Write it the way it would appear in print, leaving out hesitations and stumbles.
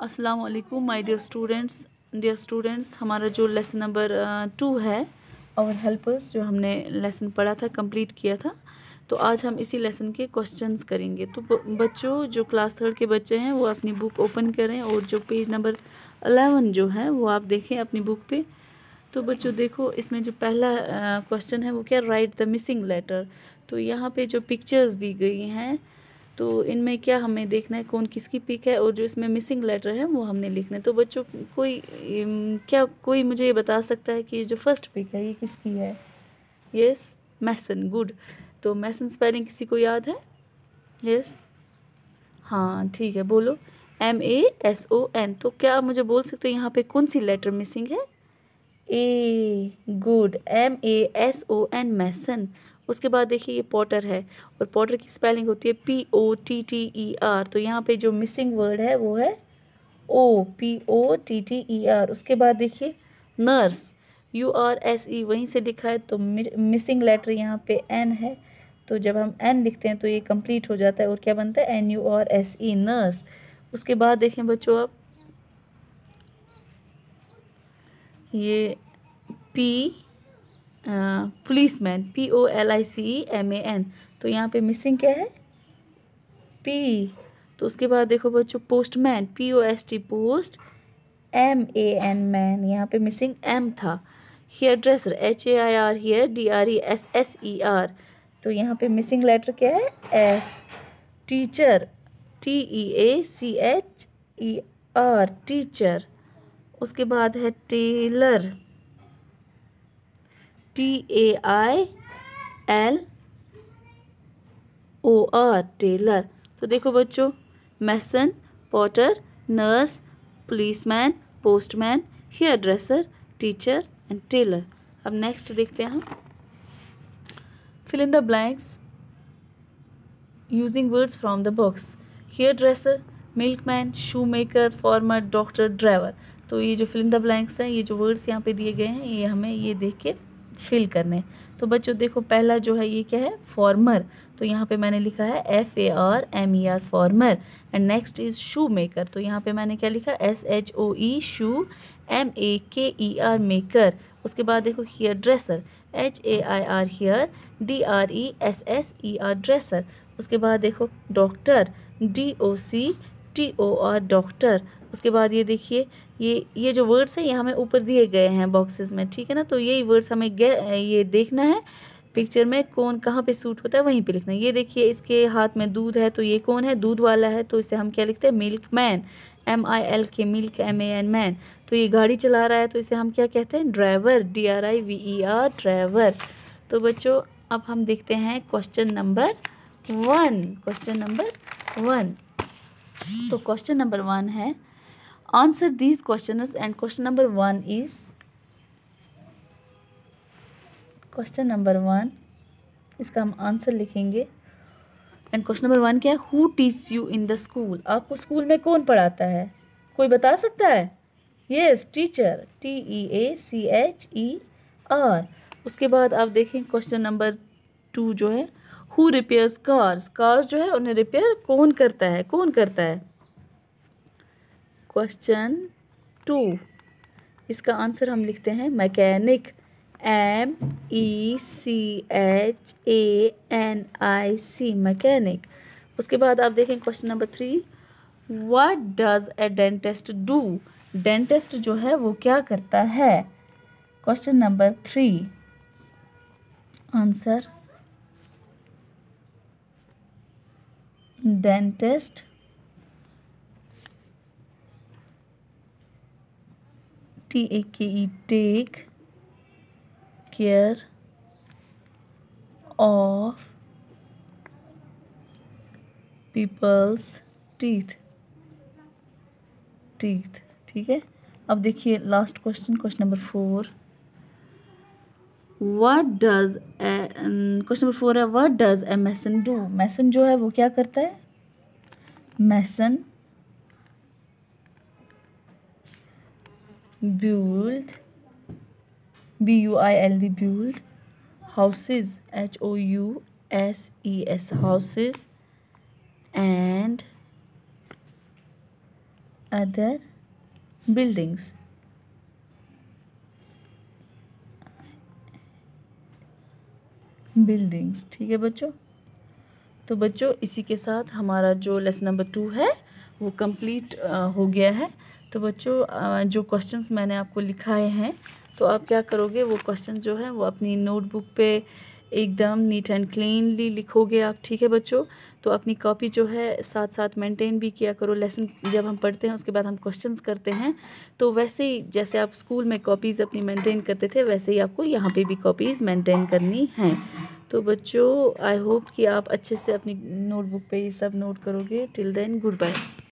अस्सलाम वालेकुम my dear students, हमारा जो लेसन नंबर 2 है और हेल्पर्स जो हमने लेसन पढ़ा था, कंप्लीट किया था। तो आज हम इसी लेसन के क्वेश्चंस करेंगे। तो बच्चों जो क्लास 3 के बच्चे हैं वो अपनी बुक ओपन करें और जो पेज नंबर 11 जो है वो आप देखें अपनी बुक पे। तो बच्चों देखो, इसमें जो पहला क्वेश्चन है वो क्या, राइट द मिसिंग लेटर। तो यहाँ पे जो पिक्चर्स दी गई हैं तो इनमें क्या हमें देखना है कौन किसकी पिक है और जो इसमें मिसिंग लेटर है वो हमने लिखना है। तो बच्चों कोई मुझे ये बता सकता है कि ये जो फर्स्ट पिक है ये किसकी है? Yes, mason. गुड। तो मैसन स्पेलिंग किसी को याद है? यस, हाँ ठीक है, बोलो। MASON। तो क्या आप मुझे बोल सकते हो यहाँ पे कौन सी लेटर मिसिंग है? ए। Good, MASON, mason. उसके बाद देखिए ये पॉटर है और पॉटर की स्पेलिंग होती है POTTER। तो यहाँ पे जो मिसिंग वर्ड है वो है POTTER। उसके बाद देखिए नर्स, URSE वहीं से लिखा है तो मिसिंग लेटर यहाँ पे N है। तो जब हम N लिखते हैं तो ये कंप्लीट हो जाता है और क्या बनता है? NURSE, nurse. उसके बाद देखें बच्चों आप ये पुलिसमैन, POLICEMAN। तो यहाँ पे मिसिंग क्या है? P। तो उसके बाद देखो बच्चों postman, POST, post, MAN, man. यहाँ पे मिसिंग M था। Hair dresser, HAIR, hair, DRESSER। तो यहाँ पे मिसिंग लेटर क्या है? S। Teacher, TEACHER, teacher. उसके बाद है टेलर, TAILOR, टेलर। तो देखो बच्चों, mason, potter, nurse, policeman, postman, hair dresser, teacher and tailor. अब नेक्स्ट देखते हैं हम, fill in the blanks using words from the box. Hair dresser, milkman, shoe maker, farmer, doctor, driver. तो ये जो फिल इन द ब्लैंक्स हैं, ये जो वर्ड्स यहाँ पे दिए गए हैं, ये हमें ये देख के फिल करने। तो बच्चों देखो, पहला जो है ये क्या है? फार्मर। तो यहाँ पे मैंने लिखा है FARMER, farmer. And next is shoe maker. तो यहाँ पे मैंने क्या लिखा? SHOE, shoe, MAKER, maker. उसके बाद देखो hair dresser, HAIR, hair, DRESSER, dresser. उसके बाद देखो डॉक्टर, DOCTOR, डॉक्टर। उसके बाद ये देखिए ये जो वर्ड्स हैं ये हमें ऊपर दिए गए हैं बॉक्सेस में, ठीक है ना। तो यही वर्ड्स हमें ये देखना है पिक्चर में कौन कहाँ पे सूट होता है, वहीं पे लिखना है। ये देखिए इसके हाथ में दूध है, तो ये कौन है? दूध वाला है। तो इसे हम क्या लिखते हैं? Milk man, MILK, milk, MAN, man. तो ये गाड़ी चला रहा है तो इसे हम क्या कहते हैं? Driver, DRIVER, driver. तो बच्चों अब हम देखते हैं क्वेश्चन नंबर 1। Question number 1। तो क्वेश्चन नंबर 1 है, answer these questions. And question number 1 is, question number 1 इसका हम आंसर लिखेंगे। एंड क्वेश्चन नंबर 1 क्या है? Who teach you in the school. आपको स्कूल में कौन पढ़ाता है? कोई बता सकता है? Yes, teacher, TEACHER। उसके बाद आप देखें क्वेश्चन नंबर 2 जो है, हु रिपेयर्स कार्स। कार्स जो है उन्हें रिपेयर कौन करता है? कौन करता है? क्वेश्चन 2 इसका आंसर हम लिखते हैं मैकेनिक, MECHANIC, मैकेनिक। उसके बाद आप देखें question number 3, what does a dentist do. Dentist जो है वो क्या करता है? Question number 3 answer, dentist TAKE, take care of people's teeth. ठीक है। अब देखिए last question, question number 4, question number 4 है, what does a mason do. Mason जो है वो क्या करता है? Mason build, BUILD, build houses, HOUSES, houses, and other buildings. Buildings, ठीक है बच्चों। तो बच्चों इसी के साथ हमारा जो लेसन नंबर 2 है वो कंप्लीट हो गया है। तो बच्चों जो क्वेश्चंस मैंने आपको लिखाए हैं तो आप क्या करोगे, वो क्वेश्चन जो है वो अपनी नोटबुक पे एकदम नीट एंड क्लीनली लिखोगे आप, ठीक है बच्चों। तो अपनी कॉपी जो है साथ साथ मेंटेन भी किया करो। लेसन जब हम पढ़ते हैं उसके बाद हम क्वेश्चंस करते हैं, तो वैसे ही जैसे आप स्कूल में कॉपीज़ अपनी मेंटेन करते थे वैसे ही आपको यहाँ पे भी कॉपीज़ मेंटेन करनी हैं। तो बच्चों आई होप कि आप अच्छे से अपनी नोटबुक पे ये सब नोट करोगे। Till then good bye.